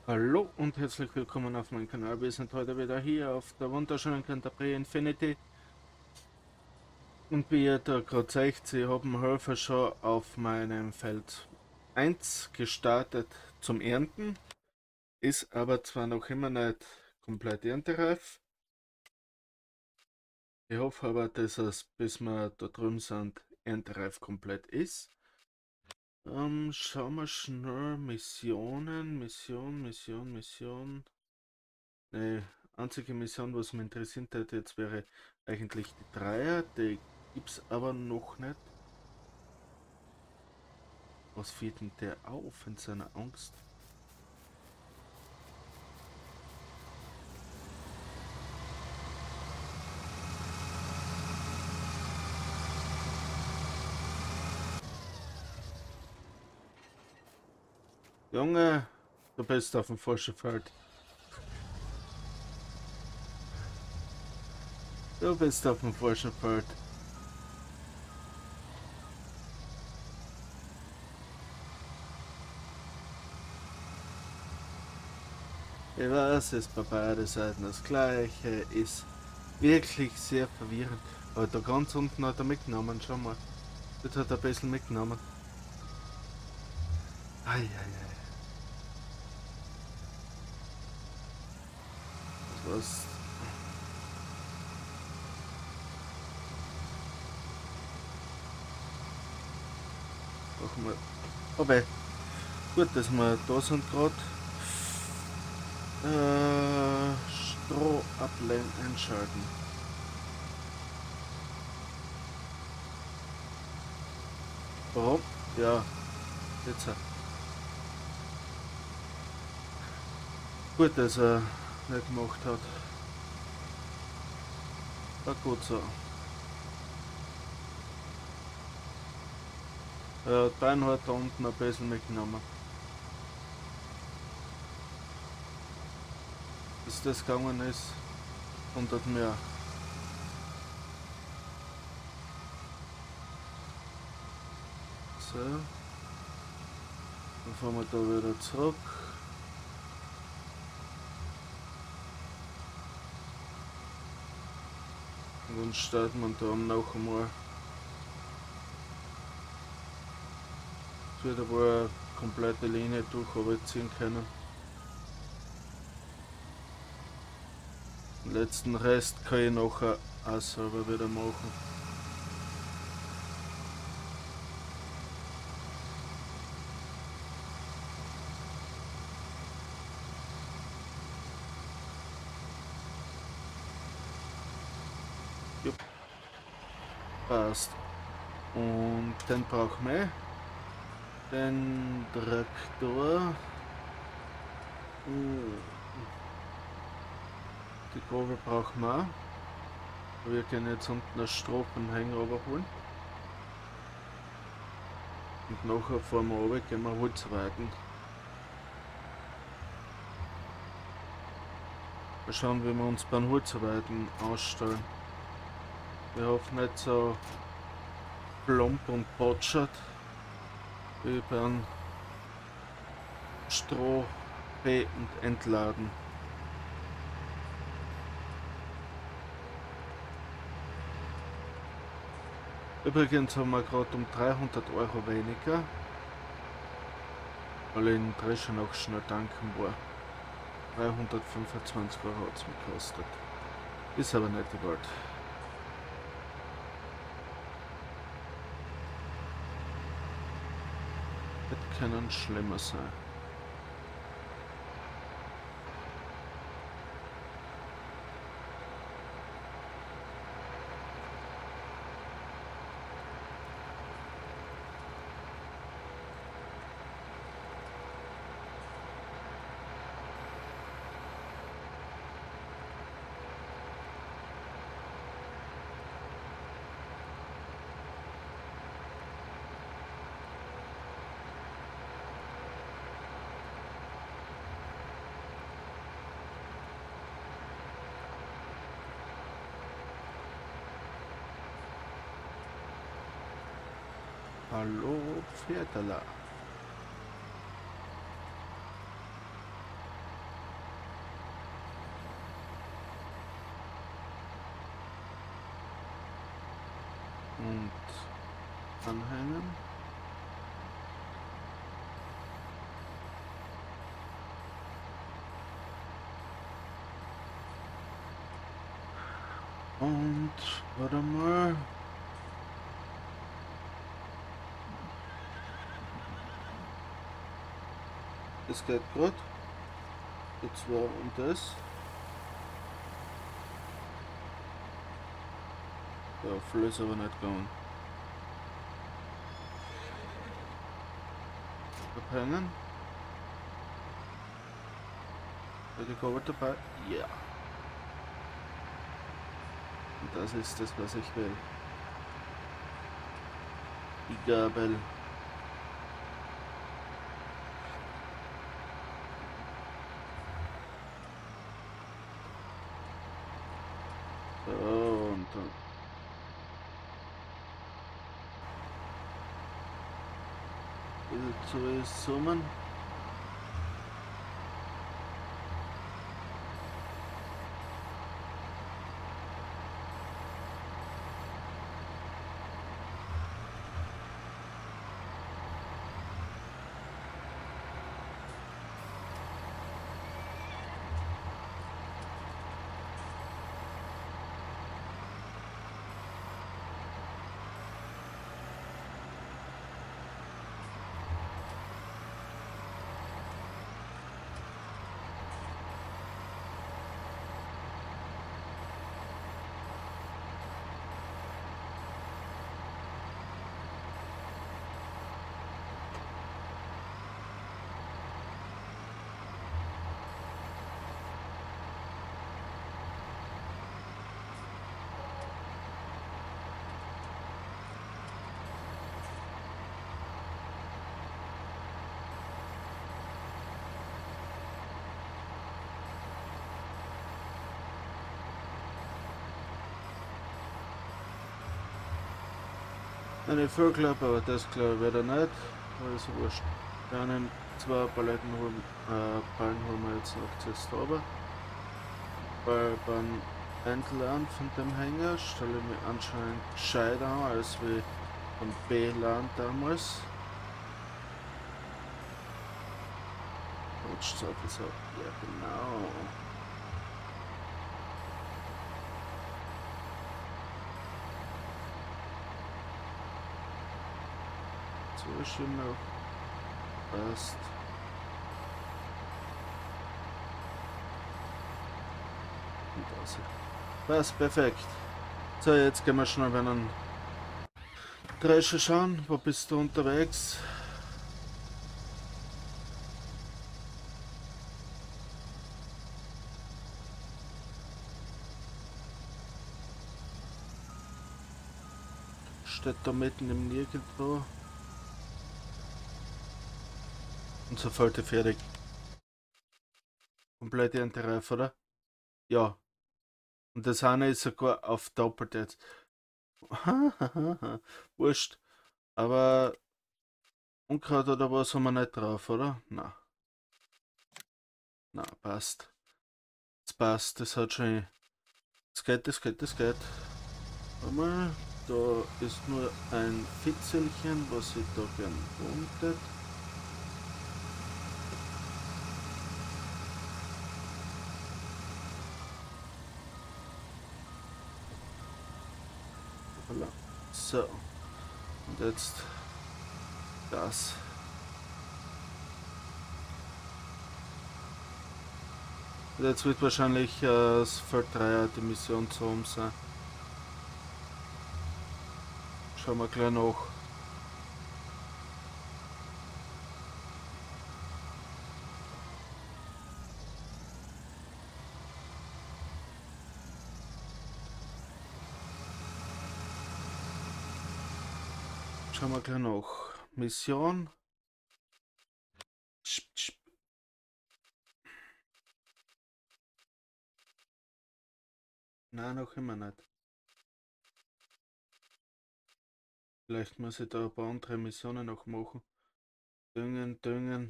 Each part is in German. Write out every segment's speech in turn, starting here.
Hallo und herzlich willkommen auf meinem Kanal. Wir sind heute wieder hier auf der wunderschönen Canterbury Infinity. Und wie ihr da gerade seht, ich habe den Helfer schon auf meinem Feld 1 gestartet zum Ernten. Ist aber zwar noch immer nicht komplett erntereif. Ich hoffe aber, dass es, bis wir da drüben sind, erntereif komplett ist. Schauen wir schnell. Mission. Die einzige Mission, was mich interessiert hat, jetzt wäre eigentlich die Dreier, die gibt's aber noch nicht. Was fährt denn der auf in seiner Angst? Junge, du bist auf dem falschen Feld. Du bist auf dem falschen Feld. Ich weiß, es ist bei beiden Seiten das gleiche, ist wirklich sehr verwirrend. Aber da ganz unten hat er mitgenommen, schau mal. Dort hat er ein bisschen mitgenommen. Eieiei. Was? Machen wir. Aber gut, dass wir da sind gerade. Stroh einschalten. Warum? Ja, jetzt. Gut, dass er nicht gemacht hat. War gut so. Er hat Beinhard da unten ein bisschen mitgenommen. Bis das gegangen ist, 100 mehr. So. Dann fahren wir da wieder zurück. Und dann starten wir da noch einmal. Es wird aber eine komplette Linie durchziehen können. Den letzten Rest kann ich nachher auch selber wieder machen. Jupp, passt. Und dann brauchen wir den Traktor. Die Gabel brauchen wir auch. Wir können jetzt unten einen Strohpenhänger überholen. Und nachher fahren wir runter, gehen wir Holz weiden. Mal schauen, wie wir uns beim Holzarbeiten ausstellen. Wir hoffen nicht so plump und botschert wie beim Stroh be- und Entladen. Übrigens haben wir gerade um 300 Euro weniger, weil ich in Dresden auch schnell tanken war. 325 Euro hat es mir gekostet. Ist aber nicht die Welt. Das können schlimmer sein. Hallo Pferdala. anhängen. Und warte mal. Das geht gerade. Das war und das. Ja, voll ist aber nicht gegangen. Abhängen. Hat die Kabel dabei? Ja. Und das ist das, was ich will. Die Gabel. So, und dann. Zu zoomen. Eine Vollklappe, aber das glaube ich wieder nicht. Aber ist wurscht. Einen, zwei Paletten holen, Ballen holen wir jetzt noch zuerst runter. Weil beim Entladen von dem Hänger stelle ich mich anscheinend gescheiter an als wie beim B-Laden damals. Rutscht so viel so. Ja genau. So ist schon noch. Passt. Und das. Passt, perfekt. So, jetzt gehen wir schnell bei einem Drescher schauen. Wo bist du unterwegs? Steht da mitten im Nirgendwo. Und sofort fertig. Komplett Erntereif, oder? Ja. Und das eine ist sogar auf doppelt jetzt. Wurscht. Aber Unkraut oder was haben wir nicht drauf, oder? Na. Na, passt. Das passt, das hat schon. Das geht, das geht, das geht. Warte mal, da ist nur ein Fitzelchen, was ich da gern untet. Voilà. So. Und jetzt das. Und jetzt wird wahrscheinlich das Feld 3 die Mission zu oben sein. Schauen wir gleich nach. Schauen wir gleich nach. Mission. Nein, noch immer nicht. Vielleicht muss ich da ein paar andere Missionen noch machen. Düngen, düngen.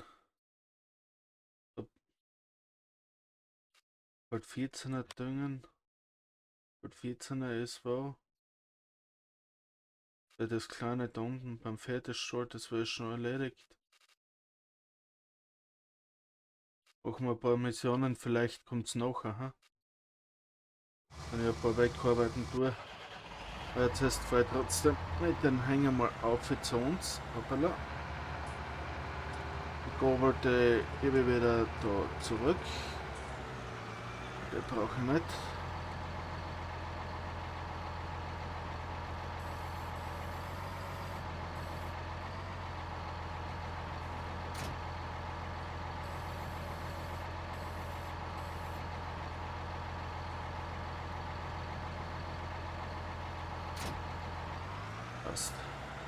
Bald 14er düngen. Bald 14er ist wo. Das kleine da unten beim Pferdestall, das war schon erledigt. Machen wir ein paar Missionen, vielleicht kommt es nachher. Ha? Wenn ich ein paar wegarbeiten tue. Aber jetzt erst fahre ich trotzdem mit den Hänger mal auf zu uns. Hoppala. Die Gobelte gebe ich wieder da zurück. Der brauche ich nicht. Passt.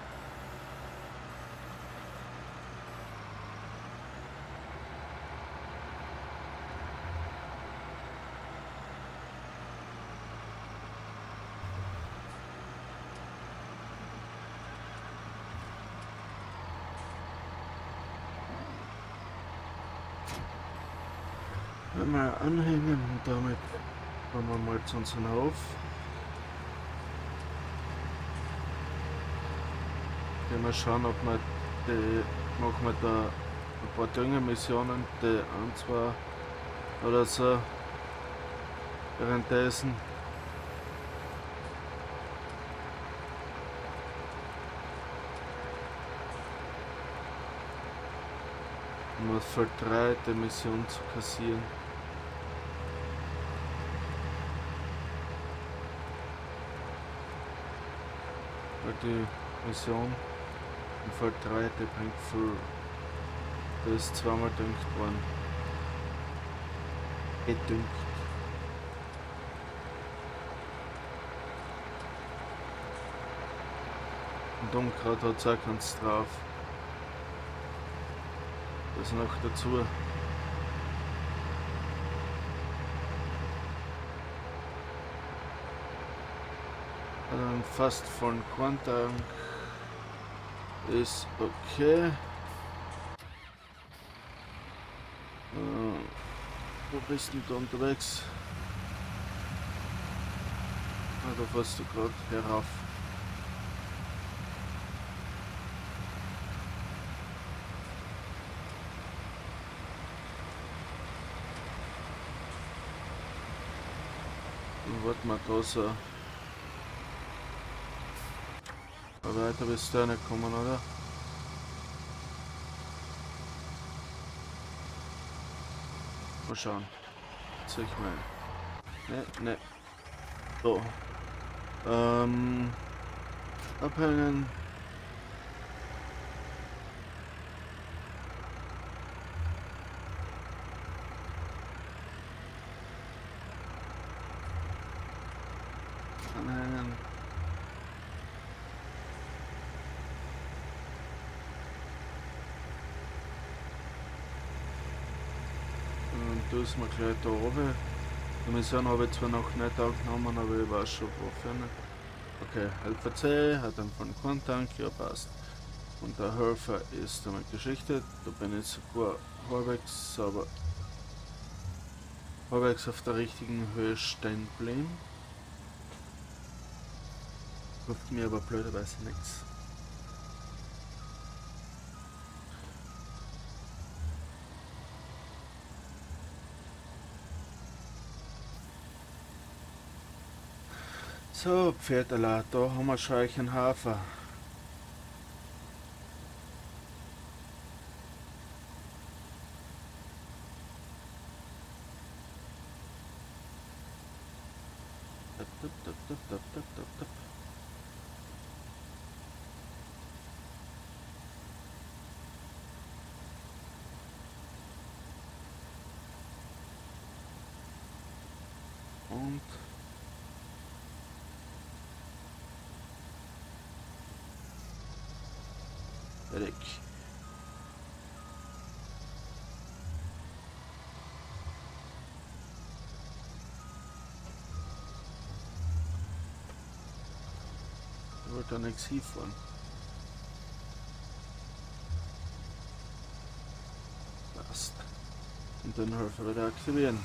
Mal anhängen und damit kommen wir mal zu unserem Hof. Gehen wir schauen, ob wir machen wir da ein paar Düngermissionen, die ein, zwei oder so. Währenddessen muss für 3 die Mission zu kassieren. Weil die Mission in Fall 3, die bringt viel. Da ist zweimal dünkt worden. Gedünkt. Und Unkraut hat es auch ganz drauf. Das noch dazu. Fast von Korntank ist okay. Wo bist du da unterwegs? Ah, da fährst du gerade herauf. Dann warten wir da so. Aber weiter bist du nicht kommen, oder? Mal schauen. Soll ich mal. Ne. So. Abhängen. Anhängen. Und da ist man gleich da oben. Die Mission habe ich zwar noch nicht aufgenommen, aber ich weiß schon wofür nicht. Okay, Helfer C hat einen von Korntank, ja passt. Und der Helfer ist damit geschichtet. Da bin ich sogar halbwegs, aber halbwegs auf der richtigen Höhe stehen geblieben. Hilft mir aber blöderweise nichts. So, Pferdela, da haben wir schon einen Hafer. Und fertig. Ich wollte da nichts hinfahren. Passt. Und den Helfer wieder aktivieren.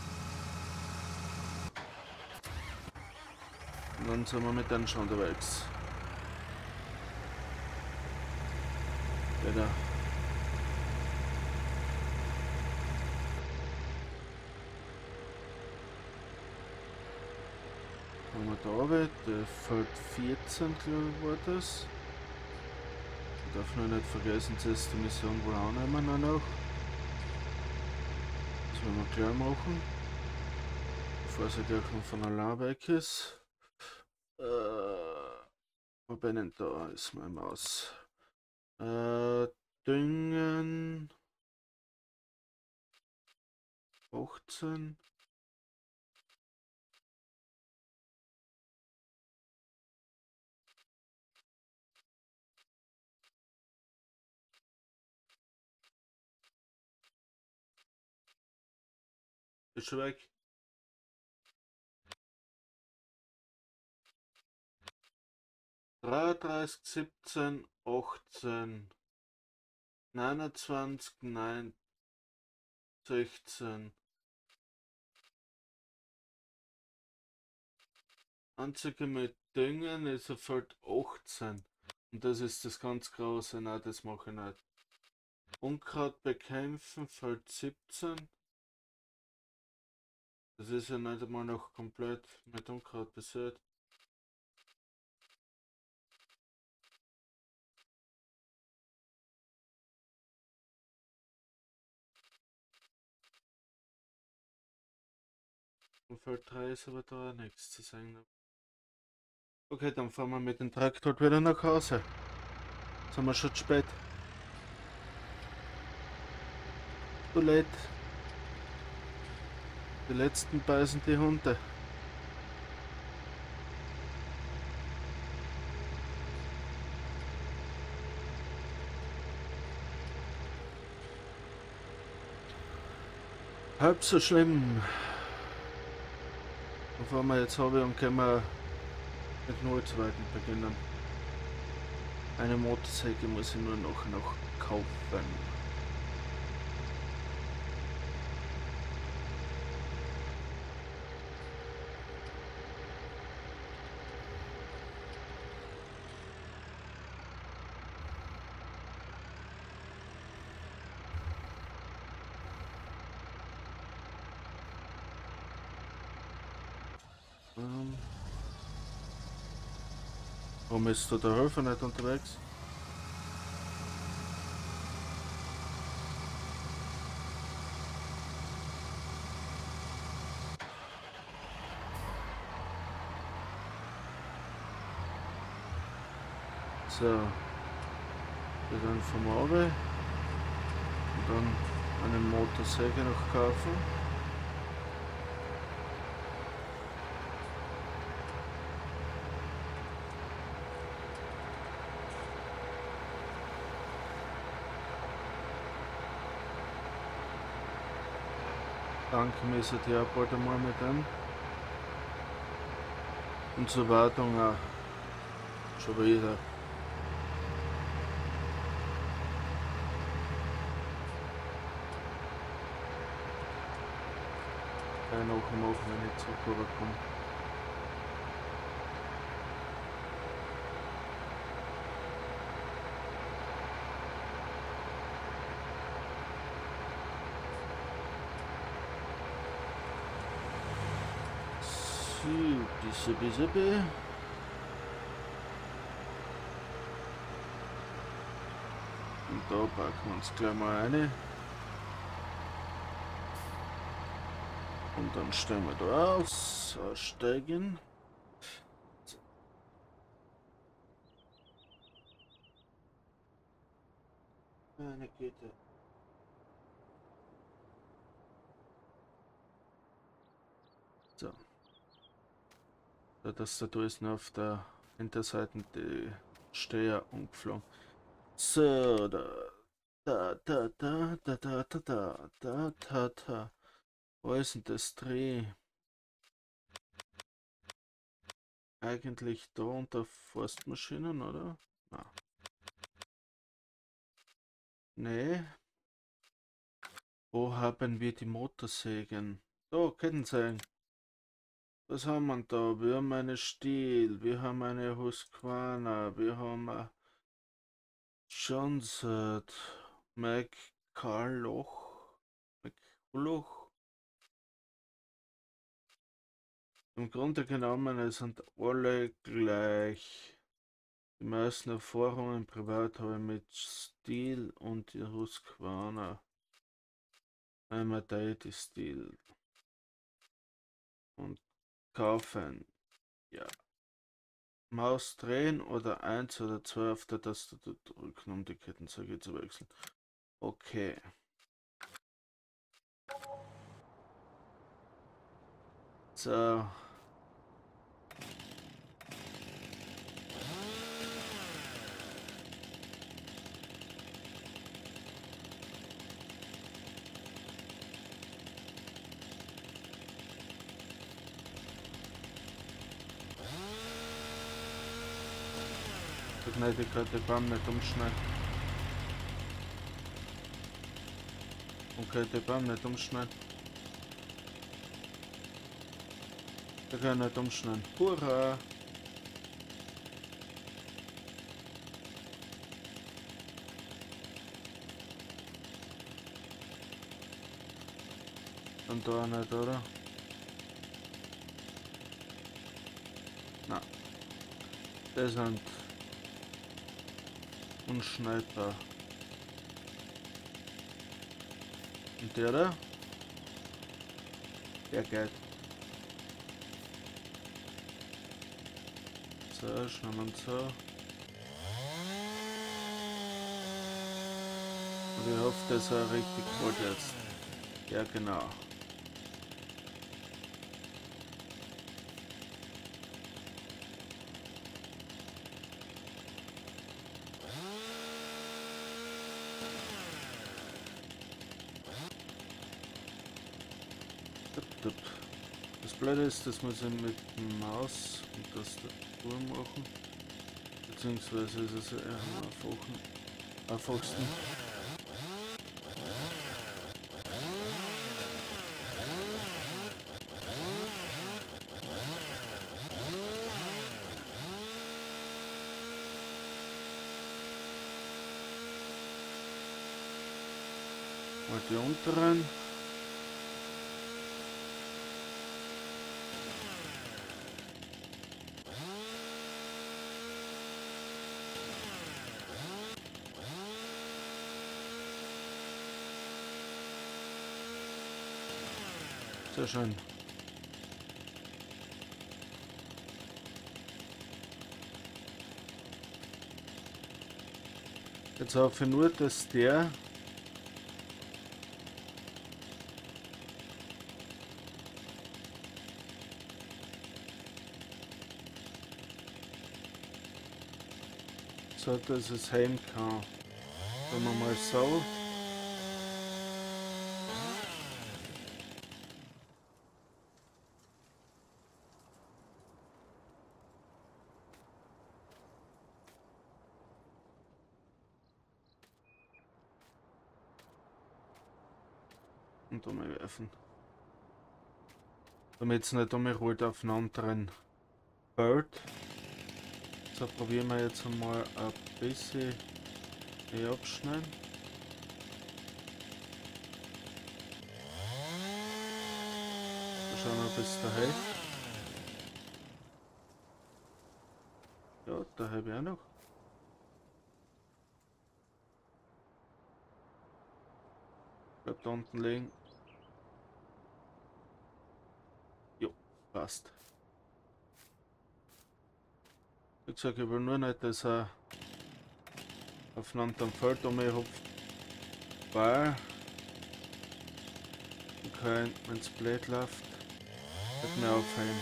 Und dann sind wir mit denen schon unterwegs. Genau. Haben wir da runter, der Feld 14, glaube ich, war das. Ich darf noch nicht vergessen, dass die Mission wohl annehmen noch. Das werden wir gleich machen, bevor sie gleich noch von allein weg ist. Wo bin ich denn da? Ist meine Maus. Düngen 18. Ist schon weg. 33, 17, 18, 29, 9, 16. Einzige mit Düngen ist auf Feld 18. Und das ist das ganz große. Nein, das mache ich nicht. Unkraut bekämpfen, Feld 17. Das ist ja nicht einmal noch komplett mit Unkraut besät. Und Feld 3 ist aber da auch nichts zu sagen. Okay, dann fahren wir mit dem Traktor wieder nach Hause. Jetzt sind wir schon zu spät. Too late. Die letzten beißen die Hunde. Halb so schlimm. Bevor wir jetzt habe und können wir mit Nullzweiten beginnen. Eine Motorsäge muss ich nur noch kaufen. Warum ist da der Helfer nicht unterwegs? So, wir dann vom Auge und dann eine Motorsäge noch kaufen. Danke mir ist ja bald einmal mit dem. Und zur Wartung auch. Schon wieder. Nachher machen, wenn ich zurück rüberkomme. So, diese. Und da packen wir uns gleich mal eine. Und dann stellen wir da aus, aussteigen. Eine Güte. So. Das da ist nur auf der Hinterseite die Steher umgeflogen. So, da. Wo ist denn das Dreh? Eigentlich da unter Forstmaschinen, oder? Na. Nee. Wo haben wir die Motorsägen? Da, Kettensägen. Was haben wir da? Wir haben eine Stihl, wir haben eine Husqvarna, wir haben eine Johnson, McCulloch, McCulloch. Im Grunde genommen sind alle gleich. Die meisten Erfahrungen privat habe ich mit Stil und die Husqvarna. Einmal die Stil. Und kaufen. Ja. Maus drehen oder 1 oder 2 auf der Tastatur drücken, um die Kettensäge zu wechseln. Okay. So. Nein, die kann den Baum nicht umschneiden. Okay, den Baum nicht umschneiden. Der kann nicht umschneiden. Hurra! Und da nicht, oder? Na, die sind unschneidbar. Und der da? Der geht. So, schauen wir uns so. Und ich hoffe, das ist auch richtig gut jetzt. Ja, genau. Das Blöde ist, das muss ich mit dem Maus und Tastatur machen. Beziehungsweise ist es eher am einfachsten. Mal die unteren. Sehr schön. Jetzt hoffe ich nur, dass der so, dass es heim kann. Wenn wir mal so. Und umwerfen. Damit es nicht umrollt auf einen anderen Bird. So, probieren wir jetzt einmal ein bisschen abschneiden. Schauen wir bis dahin. Ja, da habe ich auch noch. Bleibt da unten liegen. Jo, passt. Wie gesagt, ich will nur nicht, dass er auf einen anderen Feld umhupft. Weil, okay, wenn es blöd läuft, wird mir auffallen.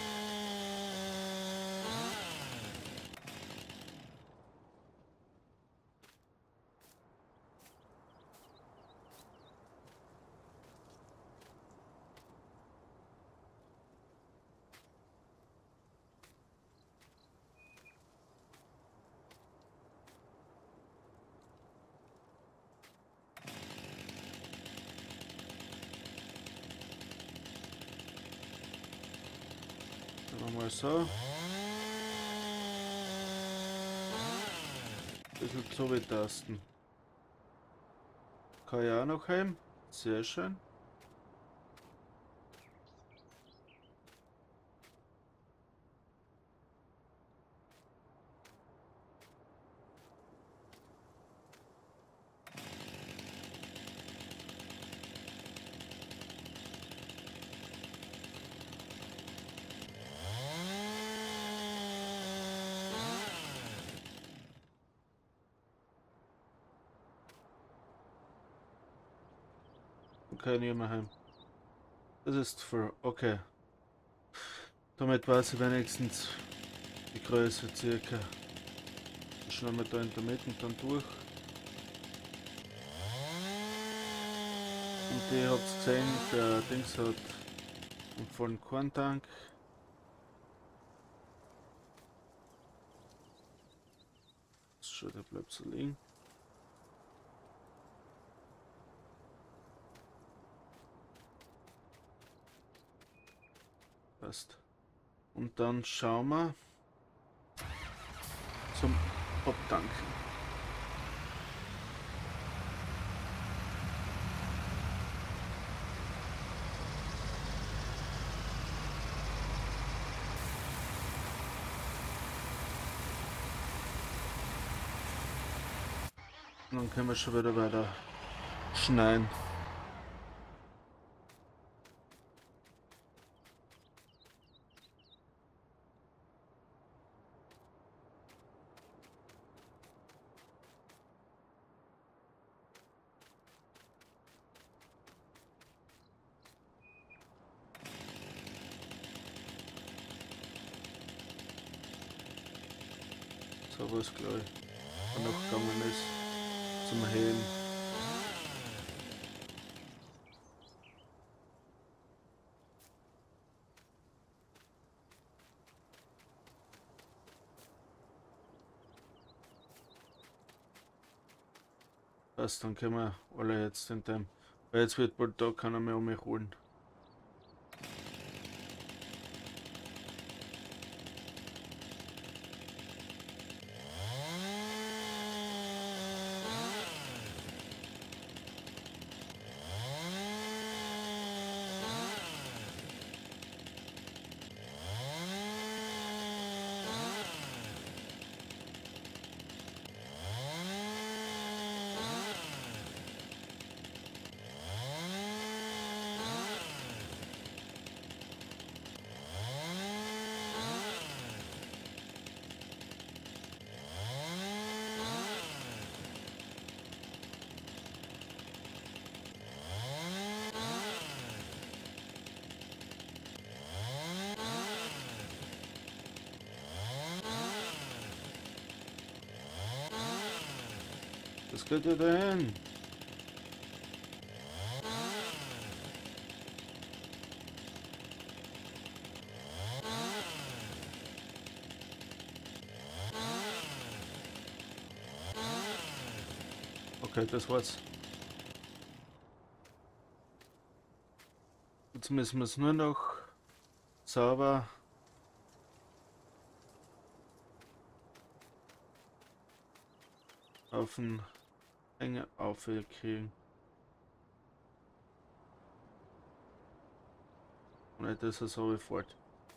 Machen wir mal so. bisschen so wie Tasten. Kann ich auch noch heim. Sehr schön. Okay, nicht mehr heim. Das ist für. Okay. Damit weiß ich wenigstens die Größe circa. Schauen wir da in der Mitte dann durch. Und ihr habt gesehen, der Dings hat einen vollen Korntank. Schon, der bleibt so liegen. Passt. Und dann schauen wir zum Abtanken. Und dann können wir schon wieder weiter schneiden. So was gleich noch gegangen ist zum Heben. Passt, dann können wir alle jetzt in dem. Weil jetzt wird bald da keiner mehr um mich holen. Was geht ihr denn? Okay, das war's. Jetzt müssen wir es nur noch sauber auf den Hänger aufkriegen. Und nicht, dass er so fort.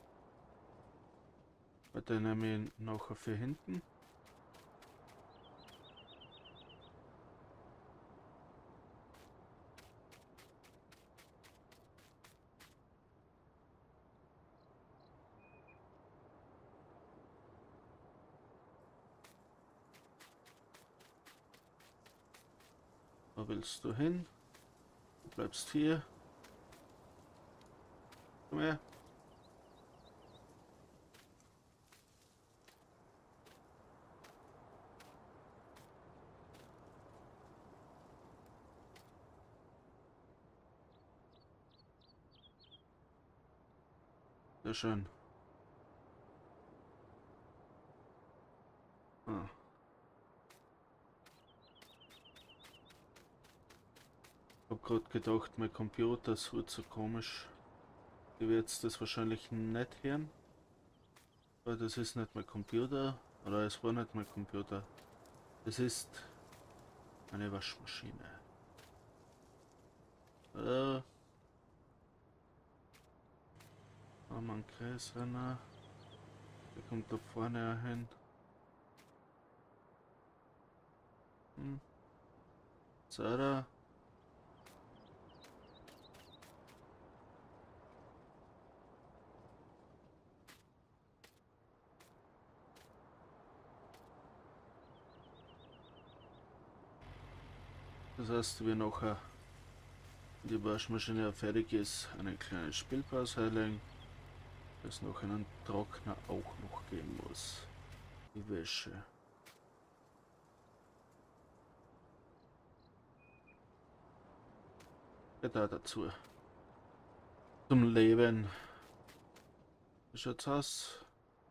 Weil dann nehme ich nachher für hinten. Wo willst du hin? Du bleibst hier. Komm her. Sehr schön. Ah. Ich hab gerade gedacht, mein Computer ist so komisch. Ich werde jetzt das wahrscheinlich nicht hören. Weil das ist nicht mein Computer. Oder es war nicht mein Computer. Es ist eine Waschmaschine. Haben wir einen Kreisrenner. Der kommt da vorne hin. So, da. Das heißt, wir nachher, wenn die Waschmaschine fertig ist, eine kleine Spielpause einlegen, es noch einen Trockner auch noch geben muss. Die Wäsche. Ja, da dazu. Zum Leben. Wie schaut's aus?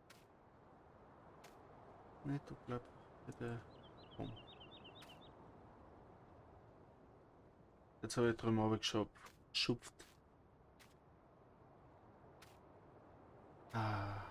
Ne, du bleib bitte rum. Jetzt habe ich drüben geschupft. Ah.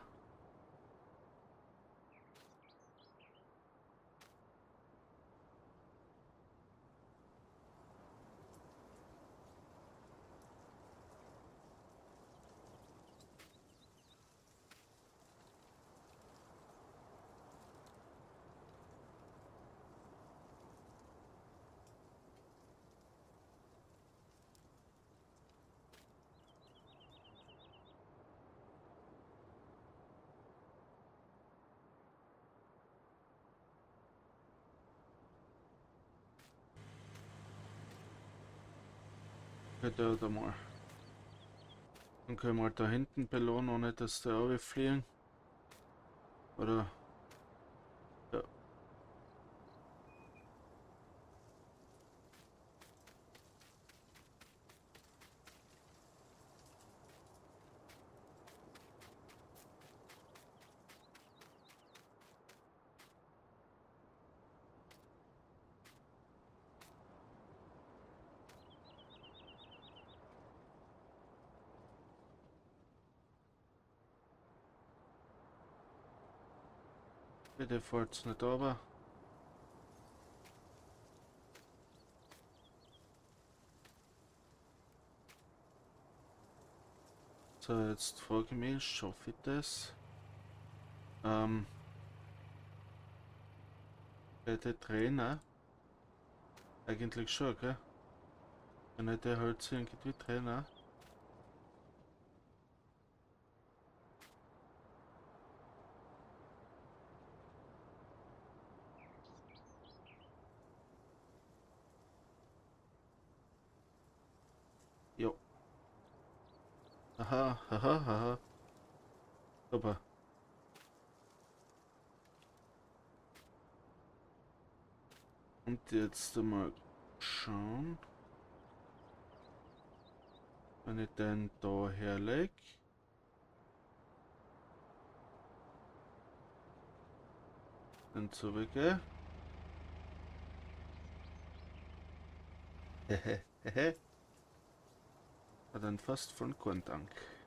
Bitte oder mal. Dann können wir halt da hinten belohnen, ohne dass der Auge fliegen. Oder? Ja. Bitte fahrt's nicht runter. So, jetzt frage ich mich, schaffe ich das? Bei den Trainer? Eigentlich schon, gell? Kann ich der halt so irgendwie Trainer? Jo. Aha, aha, aha. Super. Und jetzt mal schauen, wenn ich den da herlege. Dann zurückgehe. Hehehe. Hat einen fast vollen Korntank.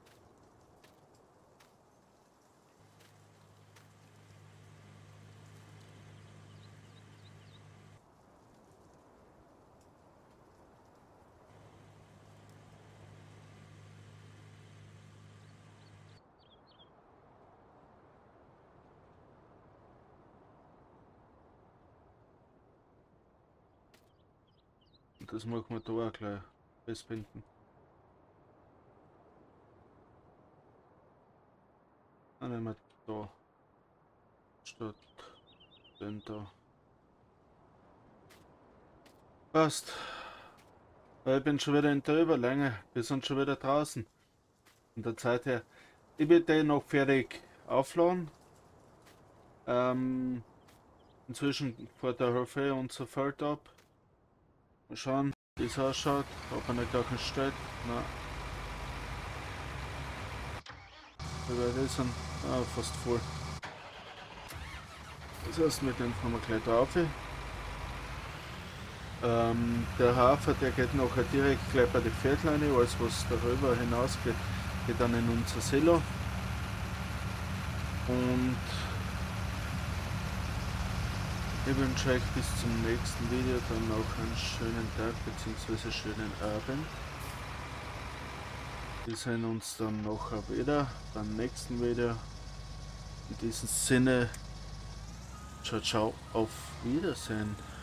Und das machen wir da auch gleich festbinden. Dann nehmen wir da statt den da. Passt. Weil ich bin schon wieder in der Überlänge. Wir sind schon wieder draußen. Von der Zeit her. Ich will den noch fertig aufladen. Inzwischen fährt der Hälfte unser Feld ab. Mal schauen, wie es ausschaut. Ob er nicht auch ein steht. Nein. Wir sind fast voll. Das heißt, mit dem fahren wir gleich drauf. Der Hafer, der geht nachher direkt gleich bei den Pferdleine. Alles was darüber hinausgeht, geht dann in unser Silo. Und Ich wünsche euch bis zum nächsten Video dann noch einen schönen Tag bzw. schönen Abend. Wir sehen uns dann nachher wieder beim nächsten Video. In diesem Sinne, ciao, ciao, auf Wiedersehen.